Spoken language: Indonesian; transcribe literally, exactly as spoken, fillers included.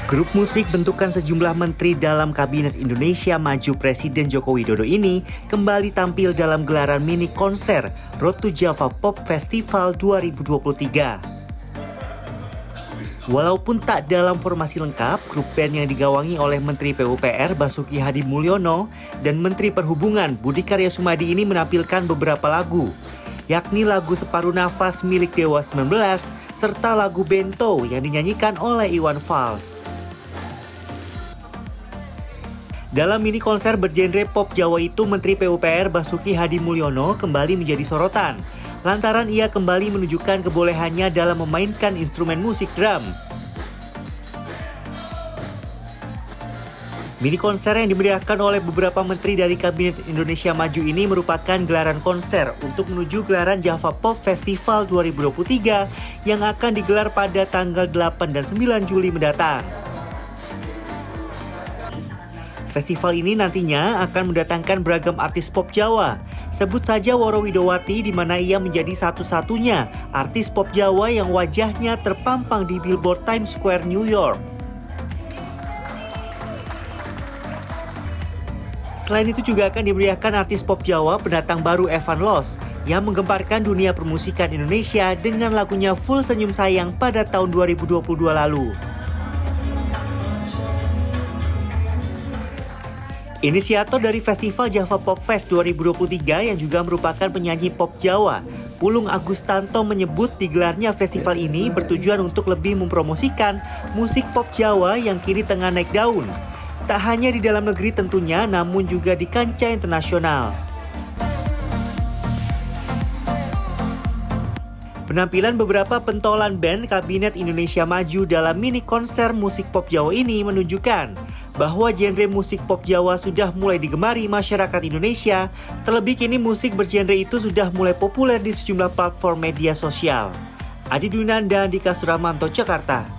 Grup musik bentukan sejumlah menteri dalam Kabinet Indonesia Maju Presiden Joko Widodo ini kembali tampil dalam gelaran mini konser Road to Java Pop Festival dua ribu dua puluh tiga. Walaupun tak dalam formasi lengkap, grup band yang digawangi oleh Menteri P U P R Basuki Hadi Mulyono dan Menteri Perhubungan Budi Karya Sumadi ini menampilkan beberapa lagu, yakni lagu Separuh Nafas milik Dewa sembilan belas serta lagu Bento yang dinyanyikan oleh Iwan Fals. Dalam mini konser bergenre pop Jawa itu, Menteri P U P R Basuki Hadi Mulyono kembali menjadi sorotan lantaran ia kembali menunjukkan kebolehannya dalam memainkan instrumen musik drum. Mini konser yang dimeriahkan oleh beberapa menteri dari Kabinet Indonesia Maju ini merupakan gelaran konser untuk menuju gelaran Java Pop Festival dua ribu dua puluh tiga yang akan digelar pada tanggal delapan dan sembilan Juli mendatang. Festival ini nantinya akan mendatangkan beragam artis pop Jawa. Sebut saja Woro Widowati, di mana ia menjadi satu-satunya artis pop Jawa yang wajahnya terpampang di billboard Times Square, New York. Selain itu juga akan dimeriahkan artis pop Jawa pendatang baru Evan Loss yang menggemparkan dunia permusikan Indonesia dengan lagunya Full Senyum Sayang pada tahun dua ribu dua puluh dua lalu. Inisiator dari Festival Java Pop Fest dua ribu dua puluh tiga yang juga merupakan penyanyi pop Jawa, Pulung Agustanto, menyebut digelarnya festival ini bertujuan untuk lebih mempromosikan musik pop Jawa yang kini tengah naik daun. Tak hanya di dalam negeri tentunya, namun juga di kancah internasional. Penampilan beberapa pentolan band Kabinet Indonesia Maju dalam mini konser musik pop Jawa ini menunjukkan bahwa genre musik pop Jawa sudah mulai digemari masyarakat Indonesia, terlebih kini musik bergenre itu sudah mulai populer di sejumlah platform media sosial. Adi Dwinanda, Dika Suramanto, Jakarta.